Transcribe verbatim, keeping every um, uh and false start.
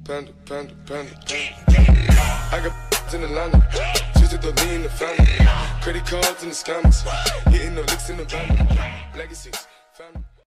panda, panda, panda, panda. I got in Atlanta, switch to the lean in the family. Credit cards in the scammers, hitting the licks in the van. Legacies, family.